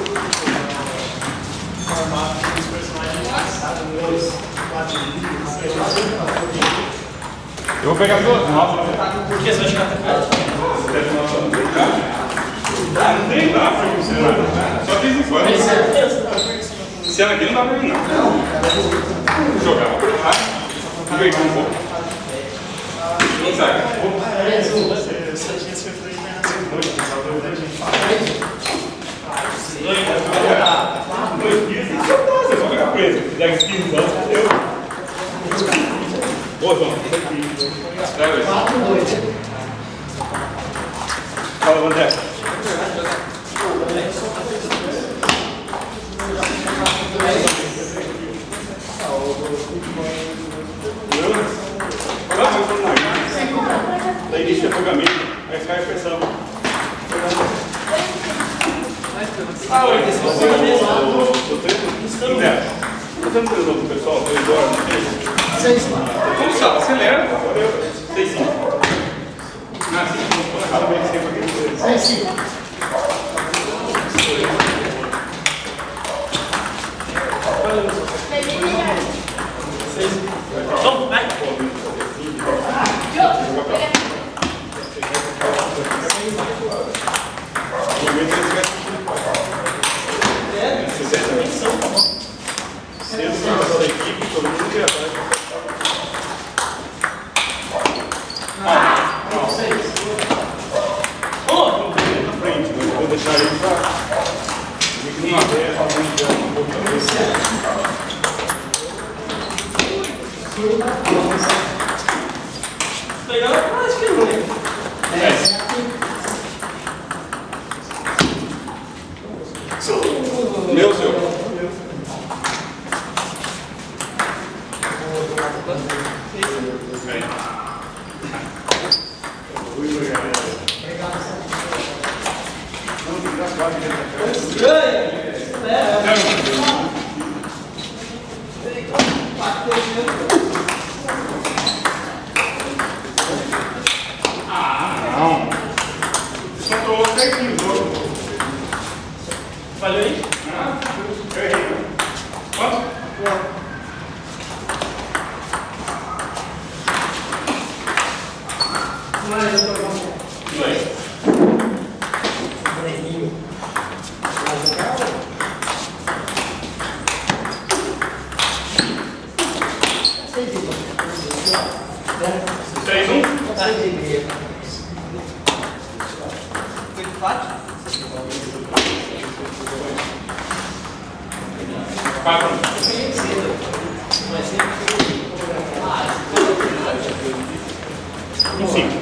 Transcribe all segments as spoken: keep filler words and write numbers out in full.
Eu vou pegar duas. Nossa, por que você vai chegar até perto? Não tem, dá pra funcionar. Só que isso foi. Esse ano aqui não dá pra mim, não. Vou jogar. Vou pegar um pouco. Não sai. Dois dias tem que soltar, você só ficar preso. Se der quinze anos, eu. Boa, João. Fala, André. Daí deixa o afogamento, aí cai a pressão. Ah, oi, esse você é mesmo? André, você não treinou com o pessoal? Dois horas, não tem? Seis. Como sabe? Acelera. Seis, cinco. Ah, sim. Parabéns, sempre. Seis, cinco. Vamos, vai. Vou deixar ele para uma vez, algum Legal, acho que não é. É. Meu, seu. Falhou aí? Ah, eu errei. Quanto? Mas eu tô bom. Dois. Três, um? Foi de quatro? Quatro. Um cinco.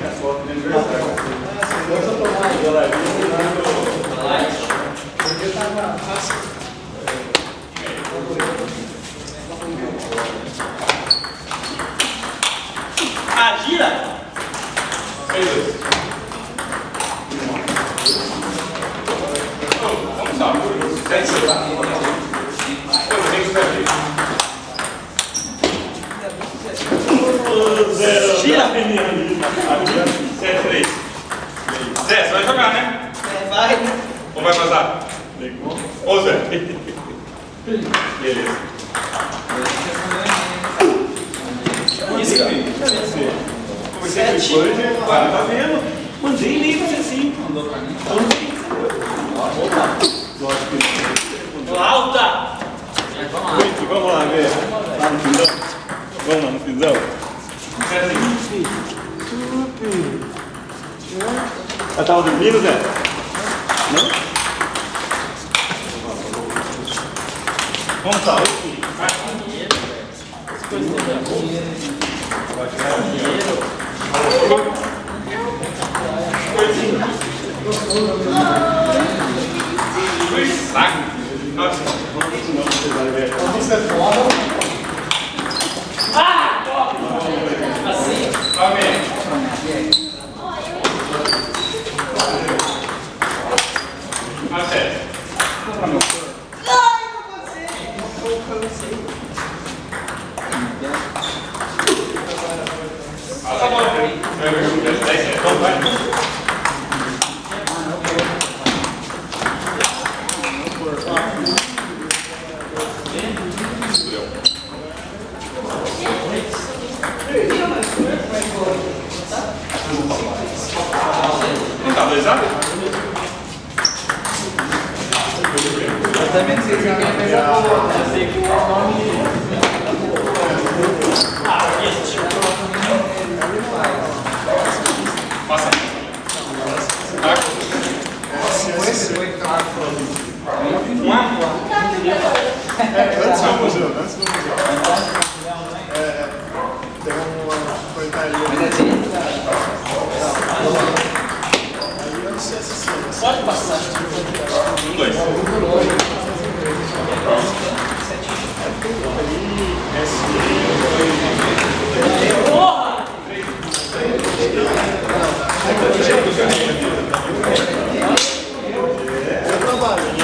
Ah, gira? Seis, dois. Vamos lá. Sete, seis. Eu tenho que saber. Gira, Sete, três. Zé, você vai jogar, né? É, vai. Ou vai passar? Ô, Zé. Beleza. Isso, Sete. Ah, tá vendo? Mandei nem fazer assim. Mandou pra mim. Alta! Muito, vamos lá ver. Lá no finzão. Vamos lá no finzão. Já tava dormindo, Zé? Não? Vamos lá. Dois sacos. Nossa, Isso é foda. Ah! Assim? tá vendo? Até. Ai, não consigo. Ah, tá bom. Vai ver o que é. Então vai. Eu também sei se alguém fez a boa. Eu sei que o nome. Ah, esse Passa. Um A? É, antes do museu, antes do museu. É, tem uma portaria. Aí eu não sei se pode passar. Um, dois. Porra! eu trabalho.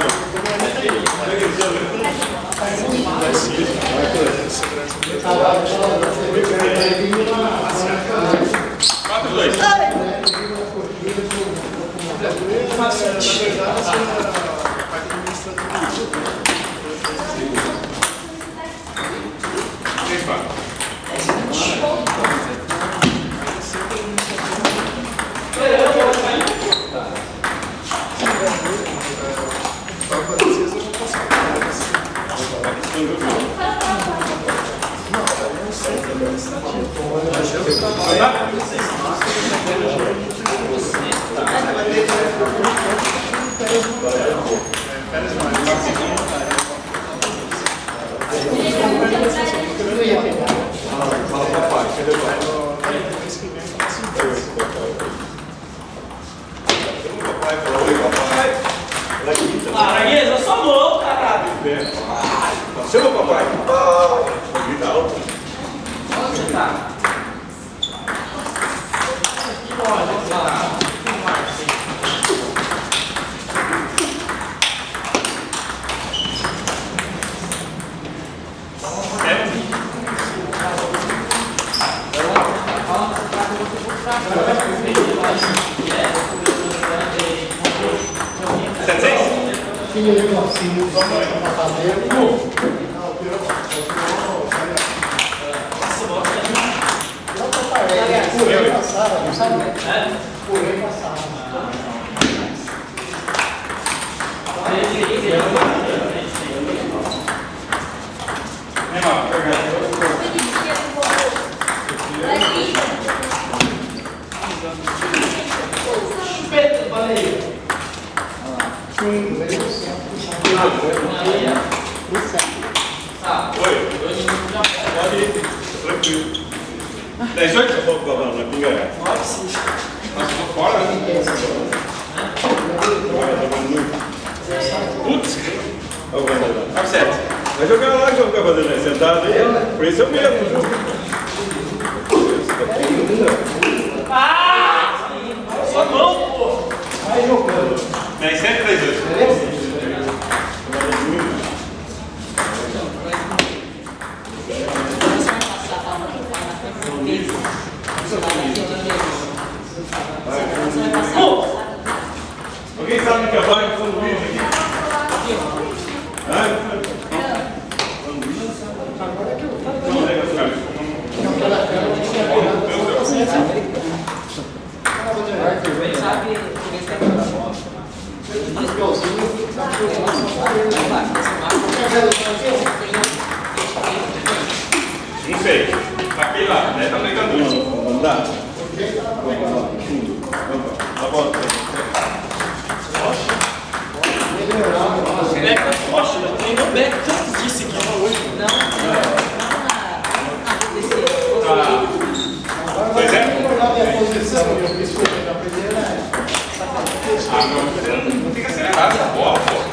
Quatro, dois. Três, quatro. Araguês, eu sou louco, caralho. Chama o papai. Grita alto. Onde você tá? Sete, seis. Chupeta, baleia. Oi. Pode ir. Tranquilo. Dez, oito? Eu vou cobrar na pinga. Nossa, tô fora. Putz. Cabe sete. Vai jogar lá que eu vou ficar fazendo sentado aí. Por isso eu mesmo. Ah! Sua mão, pô! Vai jogando. Dez, sete, dez, oito. Alguém sabe que é bairro de São Luís aqui? Não sei. Aquele lá, né? Tá brincando. Não, não dá. Tá bom. Beca, poxa, eu treino o Beca tanto disse aqui. Não, Pois é? Ah, não. Não fica acelerado essa bola, pô.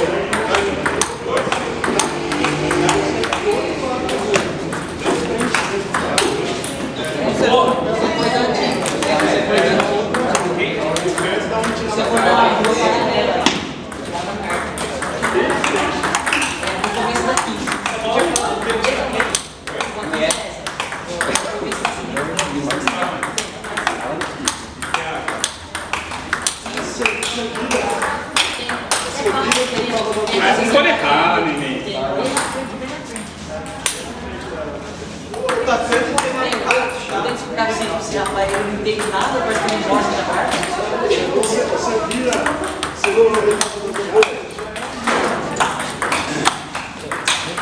Mas não pode errar, neném. Tem que ficar assim, se rapaz, eu não entendo nada, parece que não gosta da parte. Você vira, você não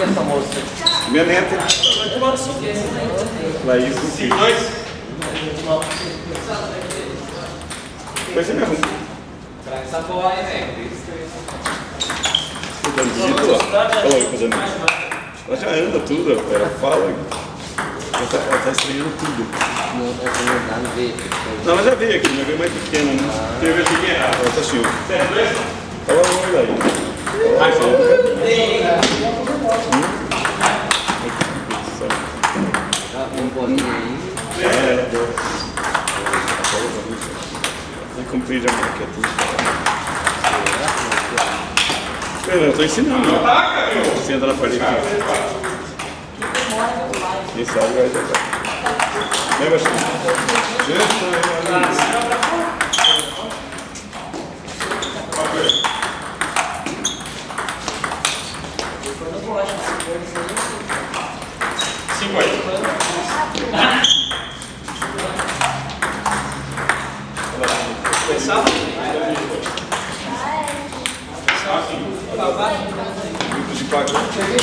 que é essa moça? Minha neta. Laís, um filho. Dois. Vai ser mesmo. Essa boa aí, velho. Você tá visito, ó. Olha aí, coisa minha. Ela já anda tudo, ela fala. Ela tá, ela tá estranhando tudo. Não, não, não veio. Não, ela já veio aqui, mas veio mais pequena, né? Você viu aqui? Ela tá assim, ó. Certo, dois? Olha lá, olha aí. Mais um. Um bolinho aí. É, vai cumprir já a maquete. Eu tô ensinando, ó. Taca, meu. Você entra na parede aqui. Quem sabe vai jogar. Vem, baixinho. Cinco aí. Grupo de quatro.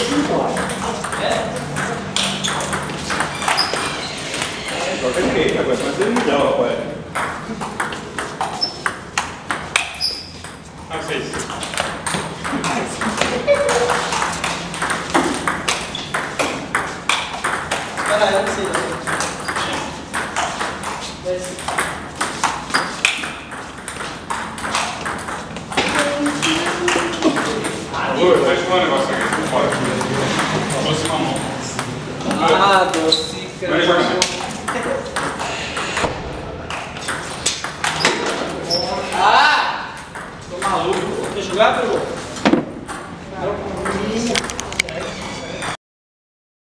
Toca de quem? Agora vai ser mundial, rapaz. Ah, seis. Caralho, eu não sei. Ô, vai chamar um negócio aqui. Por fora. Doce mamão. Ah, docica. Vai jogar. Ah! Tô maluco. Quer jogar, Pedro?